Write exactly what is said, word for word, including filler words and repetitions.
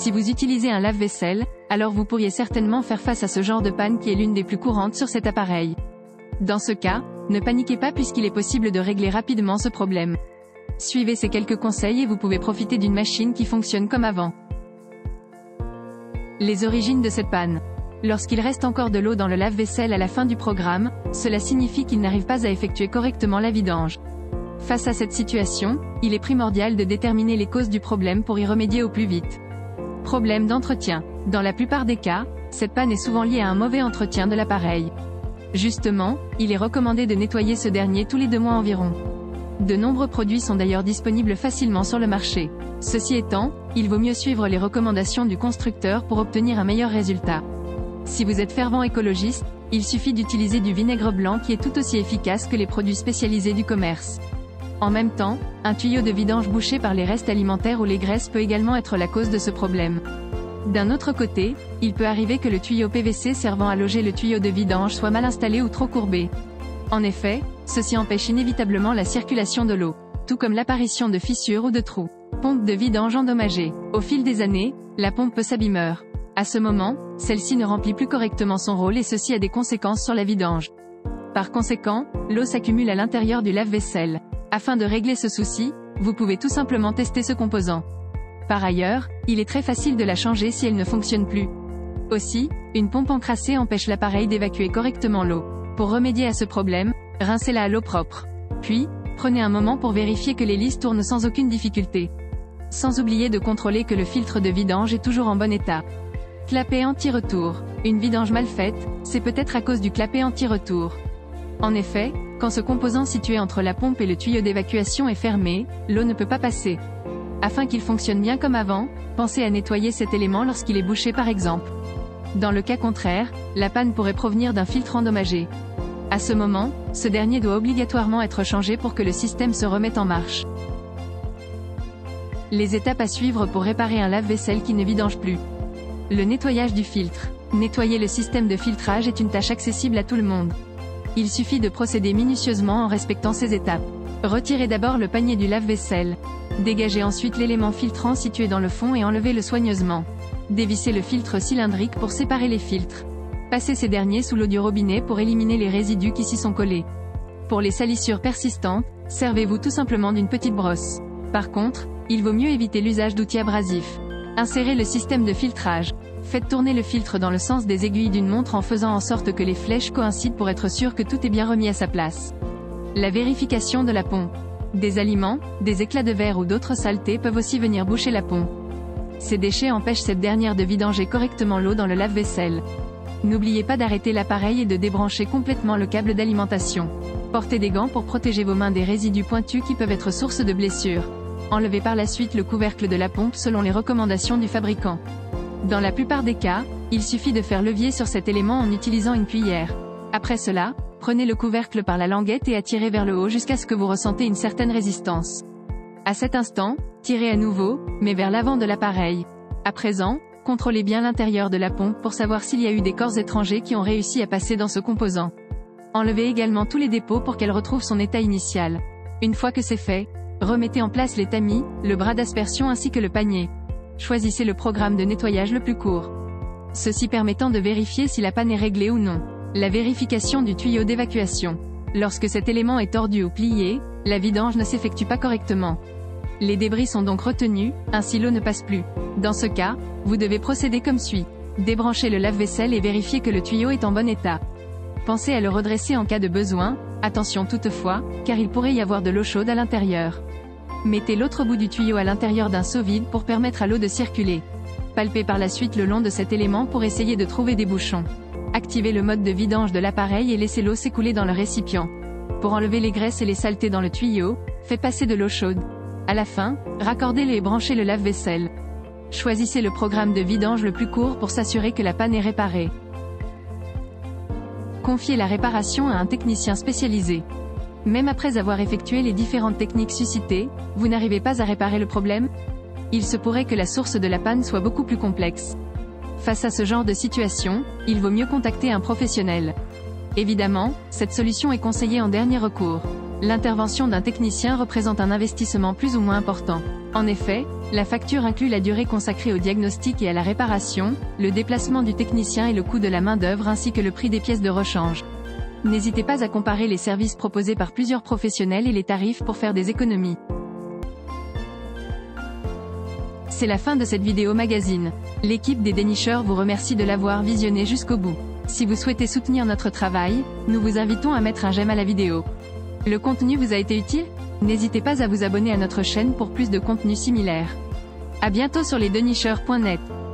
Si vous utilisez un lave-vaisselle, alors vous pourriez certainement faire face à ce genre de panne qui est l'une des plus courantes sur cet appareil. Dans ce cas, ne paniquez pas puisqu'il est possible de régler rapidement ce problème. Suivez ces quelques conseils et vous pouvez profiter d'une machine qui fonctionne comme avant. Les origines de cette panne. Lorsqu'il reste encore de l'eau dans le lave-vaisselle à la fin du programme, cela signifie qu'il n'arrive pas à effectuer correctement la vidange. Face à cette situation, il est primordial de déterminer les causes du problème pour y remédier au plus vite. Problème d'entretien. Dans la plupart des cas, cette panne est souvent liée à un mauvais entretien de l'appareil. Justement, il est recommandé de nettoyer ce dernier tous les deux mois environ. De nombreux produits sont d'ailleurs disponibles facilement sur le marché. Ceci étant, il vaut mieux suivre les recommandations du constructeur pour obtenir un meilleur résultat. Si vous êtes fervent écologiste, il suffit d'utiliser du vinaigre blanc qui est tout aussi efficace que les produits spécialisés du commerce. En même temps, un tuyau de vidange bouché par les restes alimentaires ou les graisses peut également être la cause de ce problème. D'un autre côté, il peut arriver que le tuyau P V C servant à loger le tuyau de vidange soit mal installé ou trop courbé. En effet, ceci empêche inévitablement la circulation de l'eau, tout comme l'apparition de fissures ou de trous. Pompe de vidange endommagée. Au fil des années, la pompe peut s'abîmer. À ce moment, celle-ci ne remplit plus correctement son rôle et ceci a des conséquences sur la vidange. Par conséquent, l'eau s'accumule à l'intérieur du lave-vaisselle. Afin de régler ce souci, vous pouvez tout simplement tester ce composant. Par ailleurs, il est très facile de la changer si elle ne fonctionne plus. Aussi, une pompe encrassée empêche l'appareil d'évacuer correctement l'eau. Pour remédier à ce problème, rincez-la à l'eau propre. Puis, prenez un moment pour vérifier que l'hélice tourne sans aucune difficulté. Sans oublier de contrôler que le filtre de vidange est toujours en bon état. Clapet anti-retour. Une vidange mal faite, c'est peut-être à cause du clapet anti-retour. En effet, quand ce composant situé entre la pompe et le tuyau d'évacuation est fermé, l'eau ne peut pas passer. Afin qu'il fonctionne bien comme avant, pensez à nettoyer cet élément lorsqu'il est bouché par exemple. Dans le cas contraire, la panne pourrait provenir d'un filtre endommagé. À ce moment, ce dernier doit obligatoirement être changé pour que le système se remette en marche. Les étapes à suivre pour réparer un lave-vaisselle qui ne vidange plus. Le nettoyage du filtre. Nettoyer le système de filtrage est une tâche accessible à tout le monde. Il suffit de procéder minutieusement en respectant ces étapes. Retirez d'abord le panier du lave-vaisselle. Dégagez ensuite l'élément filtrant situé dans le fond et enlevez-le soigneusement. Dévissez le filtre cylindrique pour séparer les filtres. Passez ces derniers sous l'eau du robinet pour éliminer les résidus qui s'y sont collés. Pour les salissures persistantes, servez-vous tout simplement d'une petite brosse. Par contre, il vaut mieux éviter l'usage d'outils abrasifs. Insérez le système de filtrage. Faites tourner le filtre dans le sens des aiguilles d'une montre en faisant en sorte que les flèches coïncident pour être sûr que tout est bien remis à sa place. La vérification de la pompe. Des aliments, des éclats de verre ou d'autres saletés peuvent aussi venir boucher la pompe. Ces déchets empêchent cette dernière de vidanger correctement l'eau dans le lave-vaisselle. N'oubliez pas d'arrêter l'appareil et de débrancher complètement le câble d'alimentation. Portez des gants pour protéger vos mains des résidus pointus qui peuvent être source de blessures. Enlevez par la suite le couvercle de la pompe selon les recommandations du fabricant. Dans la plupart des cas, il suffit de faire levier sur cet élément en utilisant une cuillère. Après cela, prenez le couvercle par la languette et attirez vers le haut jusqu'à ce que vous ressentez une certaine résistance. À cet instant, tirez à nouveau, mais vers l'avant de l'appareil. À présent, contrôlez bien l'intérieur de la pompe pour savoir s'il y a eu des corps étrangers qui ont réussi à passer dans ce composant. Enlevez également tous les dépôts pour qu'elle retrouve son état initial. Une fois que c'est fait, remettez en place les tamis, le bras d'aspersion ainsi que le panier. Choisissez le programme de nettoyage le plus court. Ceci permettant de vérifier si la panne est réglée ou non. La vérification du tuyau d'évacuation. Lorsque cet élément est tordu ou plié, la vidange ne s'effectue pas correctement. Les débris sont donc retenus, ainsi l'eau ne passe plus. Dans ce cas, vous devez procéder comme suit. Débranchez le lave-vaisselle et vérifier que le tuyau est en bon état. Pensez à le redresser en cas de besoin, attention toutefois, car il pourrait y avoir de l'eau chaude à l'intérieur. Mettez l'autre bout du tuyau à l'intérieur d'un seau vide pour permettre à l'eau de circuler. Palpez par la suite le long de cet élément pour essayer de trouver des bouchons. Activez le mode de vidange de l'appareil et laissez l'eau s'écouler dans le récipient. Pour enlever les graisses et les saletés dans le tuyau, faites passer de l'eau chaude. À la fin, raccordez-le et branchez le lave-vaisselle. Choisissez le programme de vidange le plus court pour s'assurer que la panne est réparée. Confiez la réparation à un technicien spécialisé. Même après avoir effectué les différentes techniques suscitées, vous n'arrivez pas à réparer le problème? Il se pourrait que la source de la panne soit beaucoup plus complexe. Face à ce genre de situation, il vaut mieux contacter un professionnel. Évidemment, cette solution est conseillée en dernier recours. L'intervention d'un technicien représente un investissement plus ou moins important. En effet, la facture inclut la durée consacrée au diagnostic et à la réparation, le déplacement du technicien et le coût de la main-d'œuvre ainsi que le prix des pièces de rechange. N'hésitez pas à comparer les services proposés par plusieurs professionnels et les tarifs pour faire des économies. C'est la fin de cette vidéo magazine. L'équipe des dénicheurs vous remercie de l'avoir visionné jusqu'au bout. Si vous souhaitez soutenir notre travail, nous vous invitons à mettre un j'aime à la vidéo. Le contenu vous a été utile? N'hésitez pas à vous abonner à notre chaîne pour plus de contenu similaire. À bientôt sur lesdenicheurs point net.